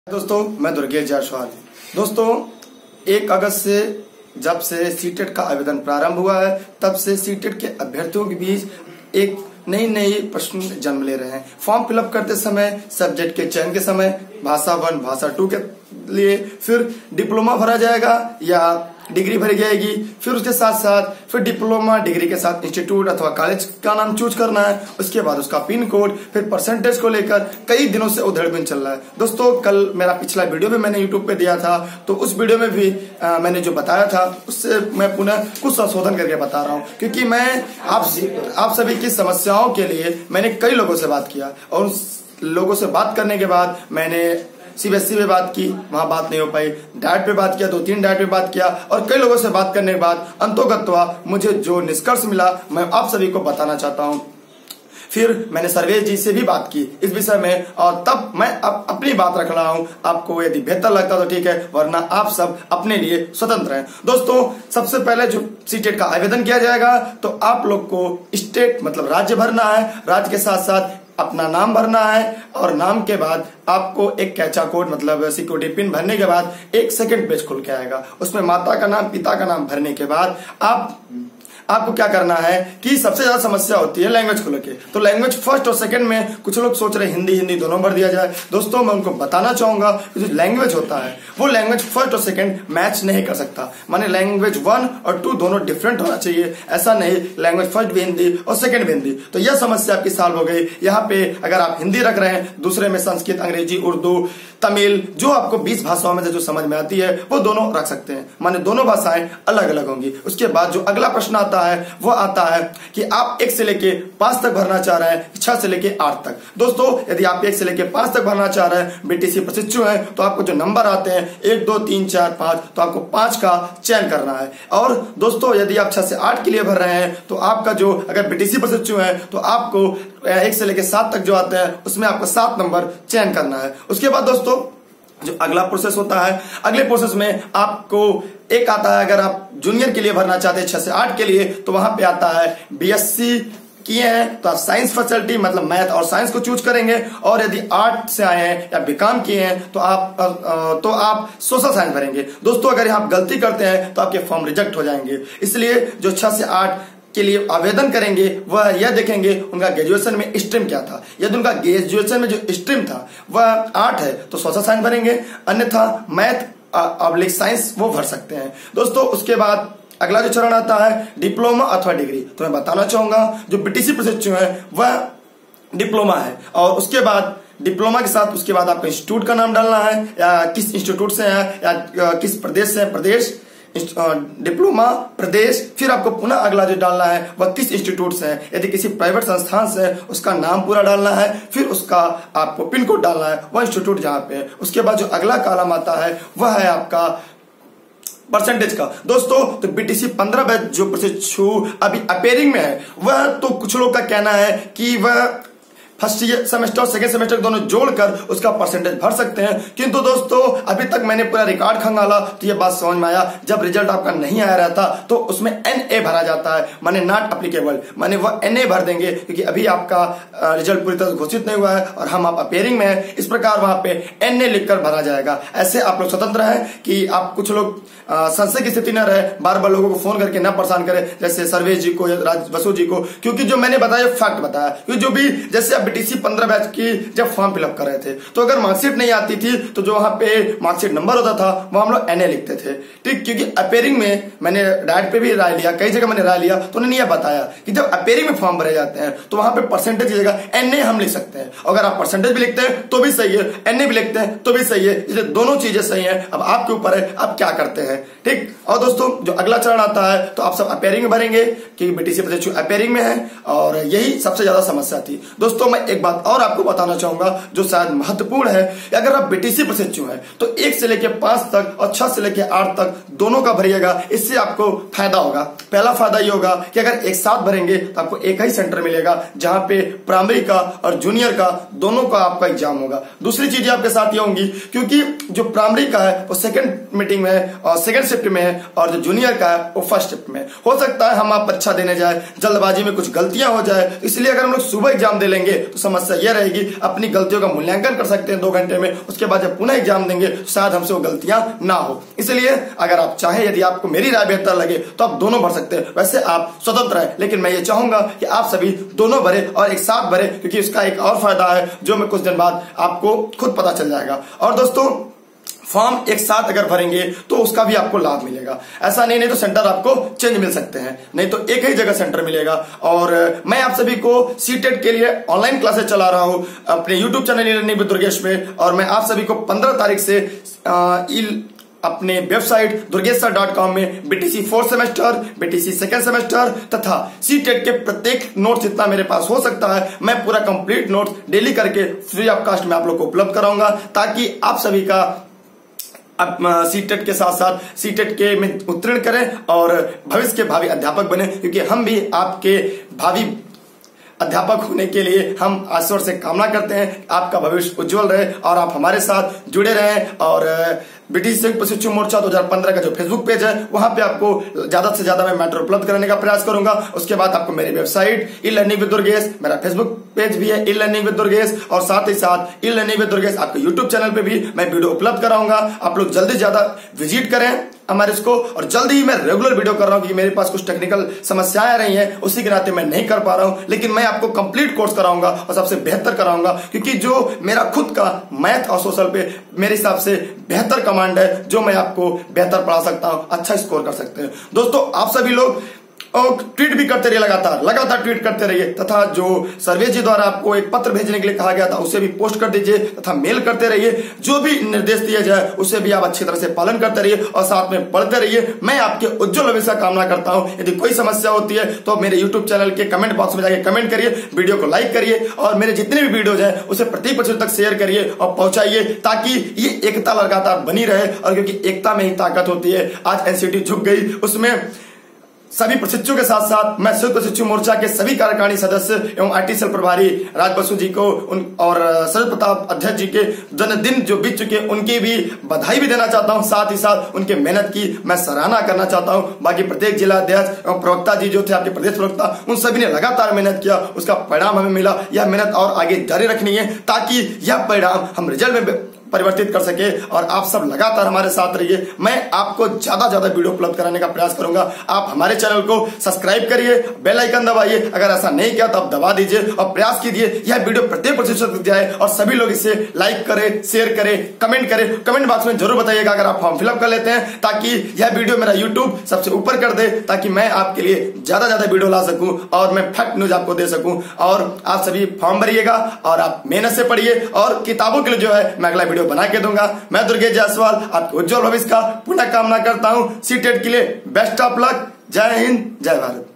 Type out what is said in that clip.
दोस्तों मैं दुर्गेश जायसवाल। दोस्तों 1 अगस्त से जब से सीटेट का आवेदन प्रारंभ हुआ है तब से सीटेट के अभ्यर्थियों के बीच एक नई प्रश्न जन्म ले रहे हैं। फॉर्म फिलअप करते समय सब्जेक्ट के चयन के समय भाषा 1 भाषा 2 के लिए फिर डिप्लोमा भरा जाएगा या डिग्री भरी जाएगी, फिर उसके साथ साथ फिर डिप्लोमा डिग्री के साथ इंस्टीट्यूट अथवा कॉलेज का नाम चूज करना है, उसके बाद उसका पिन कोड, फिर परसेंटेज को लेकर कई दिनों से उधेड़बुन चल रहा है। दोस्तों कल मेरा पिछला वीडियो भी मैंने यूट्यूब पे दिया था, तो उस वीडियो में भी मैंने जो बताया था उससे मैं पुनः कुछ संशोधन करके बता रहा हूँ, क्योंकि मैं आप सभी की समस्याओं के लिए मैंने कई लोगों से बात किया और उन लोगों से बात करने के बाद मैंने सीबीएसई पे बात की, वहां बात नहीं हो पाई, डाइट पे बात किया, 2-3 डाइट पे बात किया और कई लोगों से बात करने के बाद अंतोगत्वा मुझे जो निष्कर्ष मिला मैं आप सभी को बताना चाहता हूं। फिर मैंने सर्वेश जी से भी बात की इस विषय में और तब मैं अब अपनी बात रख रहा हूं। आपको यदि बेहतर लगता तो ठीक है, वरना आप सब अपने लिए स्वतंत्र हैं। दोस्तों सबसे पहले जो सीटेट का आवेदन किया जाएगा तो आप लोग को स्टेट मतलब राज्य भरना है, राज्य के साथ साथ अपना नाम भरना है और नाम के बाद आपको एक कैचा कोड मतलब सिक्योरिटी पिन भरने के बाद एक सेकंड पेज खुल के आएगा। उसमें माता का नाम पिता का नाम भरने के बाद आपको क्या करना है कि सबसे ज्यादा समस्या होती है लैंग्वेज को लेकर, तो लैंग्वेज फर्स्ट और सेकंड में कुछ लोग सोच रहे हिंदी दोनों भर दिया जाए। दोस्तों मैं उनको बताना चाहूंगा कि जो लैंग्वेज होता है वो लैंग्वेज फर्स्ट और सेकंड मैच नहीं कर सकता, माने लैंग्वेज 1 और 2 दोनों डिफरेंट होना चाहिए। ऐसा नहीं लैंग्वेज फर्स्ट भी हिंदी और सेकंड भी हिंदी, तो यह समस्या आपकी सॉल्व हो गई। यहाँ पे अगर आप हिंदी रख रहे हैं, दूसरे में संस्कृत, अंग्रेजी, उर्दू, तमिल, जो आपको 20 भाषाओं में से जो समझ में आती है वो दोनों रख सकते हैं, माने दोनों भाषाएं अलग अलग होंगी। उसके बाद जो अगला प्रश्न आता है वो आता है कि आप 1 से लेके 5 तक भरना चाह रहे हैं, 6 से लेके 8 तक। दोस्तों यदि आप 1 से लेके 5 तक भरना चाह रहे हैं, बीटीसी प्रशिक्षु हैं, तो आपको जो नंबर आते हैं 1 2 3 4 5, तो आपको 5 का चयन करना है। और दोस्तों यदि आप 6 से 8 के लिए भर रहे हैं तो आपका जो अगर बीटीसी प्रशिक्षु है तो आपको 1 से लेके 7 तक जो आते हैं उसमें आपको 7 नंबर चयन करना है। उसके बाद दोस्तों जो अगला प्रोसेस होता है, अगले प्रोसेस में आपको एक आता है, अगर आप जूनियर के लिए भरना चाहते हैं 6 से 8 के लिए, तो वहां पे आता है बीएससी किए हैं तो आप साइंस फैकल्टी मतलब मैथ और साइंस को चूज करेंगे, और यदि आर्ट से आए हैं या बीकॉम किए हैं तो आप सोशल साइंस भरेंगे। दोस्तों अगर आप गलती करते हैं तो आपके फॉर्म रिजेक्ट हो जाएंगे, इसलिए जो 6 से 8 के लिए आवेदन करेंगे वह यह देखेंगे उनका ग्रेजुएशन में स्ट्रीम क्या था। यदि उनका ग्रेजुएशन में जो स्ट्रीम था वह आर्ट है तो सोशल साइंस भरेंगे, अन्यथा मैथ ऑब्लिक साइंस वो भर सकते हैं। दोस्तों उसके बाद अगला जो चरण आता है डिप्लोमा अथवा डिग्री, तो मैं बताना चाहूंगा जो बीटीसी प्रशिक्षु है वह डिप्लोमा है, और उसके बाद डिप्लोमा के साथ उसके बाद आपको इंस्टीट्यूट का नाम डालना है, या किस इंस्टीट्यूट से है या किस प्रदेश से है, प्रदेश डिप्लोमा प्रदेश, फिर आपको पुनः अगला जो डालना है वह किस इंस्टीट्यूट से है। यदि किसी प्राइवेट संस्थान से है उसका नाम पूरा डालना है, फिर उसका आपको पिन कोड डालना है वह इंस्टीट्यूट जहां पे है। उसके बाद जो अगला कॉलम आता है वह है आपका परसेंटेज का। दोस्तों तो बीटीसी 15 बैच जो प्रशिक्षु अभी अपेयरिंग में है वह तो कुछ लोग का कहना है कि वह फर्स्ट सेमेस्टर और सेकेंड सेमेस्टर दोनों जोड़कर उसका परसेंटेज भर सकते हैं, किंतु दोस्तों अभी तक मैंने पूरा रिकॉर्ड खंगाला तो ये बात समझ में आया, जब रिजल्ट आपका नहीं आया रहता तो उसमें NA भरा जाता है, माने नॉट एप्लीकेबल, माने वह NA भर देंगे क्योंकि अभी आपका रिजल्ट पूरी तरह घोषित नहीं हुआ है और हम आप अपेयरिंग में है, इस प्रकार वहां पे NA लिखकर भरा जाएगा। ऐसे आप लोग स्वतंत्र हैं कि आप कुछ लोग संशय की स्थिति न रहे, बार बार लोगों को फोन करके न परेशान करें, जैसे सर्वेश जी को या बसु जी को, क्योंकि जो मैंने बताया फैक्ट बताया, क्योंकि जो भी जैसे बीटीसी 15 बैच की जब फॉर्म फिलअप कर रहे थे तो अगर मार्कशीट नहीं आती थी तो जो वहां पे मार्कशीट नंबर होता था वहां हम लोग NA लिखते थे, ठीक। क्योंकि अपेयरिंग में मैंने डाइट पे भी राय लिया, कई जगह मैंने राय लिया तो उन्होंने यह बताया कि जब अपेयरिंग में फॉर्म भरे जाते हैं तो वहां पे परसेंटेज की जगह NA हम लिख सकते हैं, अगर आप परसेंटेज भी लिखते हैं तो भी सही है, NA भी लिखते हैं तो भी सही है, इसलिए दोनों चीजें सही है। अब आपके ऊपर है आप क्या करते हैं, ठीक। और दोस्तों जो अगला चरण आता है तो आप सब अपेयरिंग में भरेंगे क्योंकि बीटीसी प्रशिक्षु अपेयरिंग में है और यही सबसे ज्यादा समस्या थी। दोस्तों मैं एक बात और आपको बताना चाहूंगा जो शायद महत्वपूर्ण है, अगर आप बीटीसी प्रशिक्षु हैं तो 1 से लेकर 5 तक और 6 से लेकर 8 तक दोनों का भरिएगा, इससे आपको फायदा होगा। पहला फायदा ये होगा कि अगर एक साथ भरेंगे तो आपको एक ही सेंटर मिलेगा जहां पे प्राइमरी का और जूनियर का दोनों का आपका एग्जाम होगा। दूसरी चीजें आपके साथ ये होंगी क्योंकि जो प्राइमरी का है वो सेकंड मीटिंग में है और सेकंड शिफ्ट में है, और जो जूनियर का है वो फर्स्ट शिफ्ट में। हो सकता है हम आप अच्छा देने जाए, जल्दबाजी में कुछ गलतियां हो जाए, इसलिए अगर हम लोग सुबह एग्जाम दे लेंगे तो समस्या यह रहेगी अपनी गलतियों का मूल्यांकन कर सकते हैं 2 घंटे में, उसके बाद जब पुनः एग्जाम देंगे तो शायद हमसे वो गलतियां ना हो। इसलिए अगर आप चाहें, यदि आपको मेरी राय बेहतर लगे तो आप दोनों भर सकते हैं। वैसे आप स्वतंत्र है, लेकिन मैं ये चाहूंगा कि आप सभी दोनों भरे और एक साथ भरे, क्योंकि इसका एक और फायदा है जो मैं कुछ दिन बाद आपको खुद पता चल जाएगा। और दोस्तों फॉर्म एक साथ अगर भरेंगे तो उसका भी आपको लाभ मिलेगा। ऐसा नहीं तो सेंटर आपको चेंज मिल सकते हैं, नहीं तो एक ही जगह सेंटर मिलेगा। और मैं आप सभी को सीटेट के लिए ऑनलाइन क्लासेस चला रहा हूं अपने YouTube channel e-learning with Durgesh में, और मैं आप सभी को 15 तारीख से अपने वेबसाइट durgesar.com में BTC 4th semester, BTC 2nd semester तथा सीटेट के प्रत्येक नोट्स जितना मेरे पास हो सकता है मैं पूरा कंप्लीट नोट्स डेली करके फ्री ऑफ कास्ट में आप लोग को उपलब्ध कराऊंगा, ताकि आप सभी का सीटेट के साथ साथ सीटेट के में उत्तीर्ण करें और भविष्य के भावी अध्यापक बने, क्योंकि हम भी आपके भावी अध्यापक होने के लिए हम ईश्वर से कामना करते हैं आपका भविष्य उज्जवल रहे और आप हमारे साथ जुड़े रहें। और BTC संयुक्त प्रशिक्षु मोर्चा 2015 का जो फेसबुक पेज है वहां पे आपको ज्यादा से ज्यादा मैं मैटर उपलब्ध कराने का प्रयास करूंगा। उसके बाद आपको मेरी वेबसाइट ई-लर्निंग विद दुर्गेश, मेरा फेसबुक पेज भी है ई-लर्निंग विद दुर्गेश, और साथ ही साथ ई-लर्निंग विद दुर्गेश आपके यूट्यूब चैनल पे भी मैं वीडियो उपलब्ध कराऊंगा। आप लोग जल्दी से ज्यादा विजिट करें हमारे इसको, और जल्दी ही मैं रेगुलर वीडियो कर रहा हूं, क्योंकि मेरे पास कुछ टेक्निकल समस्याएं आ रही हैं, उसी के नाते मैं नहीं कर पा रहा हूं, लेकिन मैं आपको कंप्लीट कोर्स कराऊंगा और सबसे बेहतर कराऊंगा, क्योंकि जो मेरा खुद का मैथ और सोशल पे मेरे हिसाब से बेहतर कमांड है, जो मैं आपको बेहतर पढ़ा सकता हूं, अच्छा स्कोर कर सकते हैं। दोस्तों आप सभी लोग और ट्वीट भी करते रहिए, लगातार ट्वीट करते रहिए, तथा जो सर्वे जी द्वारा आपको एक पत्र भेजने के लिए कहा गया था उसे भी पोस्ट कर दीजिए, तथा मेल करते रहिए। जो भी निर्देश दिया जाए उसे भी आप अच्छी तरह से पालन करते रहिए और साथ में पढ़ते रहिए। मैं आपके उज्जवल भविष्य का कामना करता हूं। यदि कोई समस्या होती है तो मेरे यूट्यूब चैनल के कमेंट बॉक्स में जाकर कमेंट करिए, वीडियो को लाइक करिए, और मेरे जितने भी वीडियोज हैं उसे प्रति तक शेयर करिए और पहुंचाइए, ताकि ये एकता लगातार बनी रहे। और क्योंकि एकता में ही ताकत होती है। आज एनसीटी झुक गई, उसमें सभी प्रशिक्षुओं के साथ साथ मैं संयुक्त प्रशिक्षु मोर्चा के सभी कार्यकारिणी सदस्य एवं आईटी सेल प्रभारी राज बसु जी को और शरद प्रताप अध्यक्ष जी के जन्मदिन जो बीत चुके उनकी भी बधाई भी देना चाहता हूं। साथ ही साथ उनके मेहनत की मैं सराहना करना चाहता हूं। बाकी प्रत्येक जिला अध्यक्ष एवं प्रवक्ता जी जो थे आपके प्रदेश प्रवक्ता, उन सभी ने लगातार मेहनत किया, उसका परिणाम हमें मिला। यह मेहनत और आगे जारी रखनी है, ताकि यह परिणाम हम रिजल्ट में परिवर्तित कर सके। और आप सब लगातार हमारे साथ रहिए। मैं आपको ज्यादा वीडियो उपलब्ध कराने का प्रयास करूंगा। आप हमारे चैनल को सब्सक्राइब करिए, बेल आइकन दबाइए, अगर ऐसा नहीं किया तो आप दबा दीजिए और प्रयास कीजिए यह वीडियो प्रत्येक प्रतिशत जाए और सभी लोग इसे लाइक करें, शेयर करें, कमेंट करें। कमेंट बॉक्स में जरूर बताइएगा अगर आप फॉर्म फिलअप कर लेते हैं, ताकि यह वीडियो मेरा यूट्यूब सबसे ऊपर कर दे, ताकि मैं आपके लिए ज्यादा वीडियो ला सकूं और मैं फैक्ट न्यूज आपको दे सकूं। और आप सभी फॉर्म भरिएगा और आप मेहनत से पढ़िए, और किताबों के लिए जो है मैं अगला वीडियो बना के दूंगा। मैं दुर्गेश जायसवाल आपके उज्जवल भविष्य का पुनः कामना करता हूं। सीटेट के लिए बेस्ट ऑफ लक। जय हिंद, जय भारत।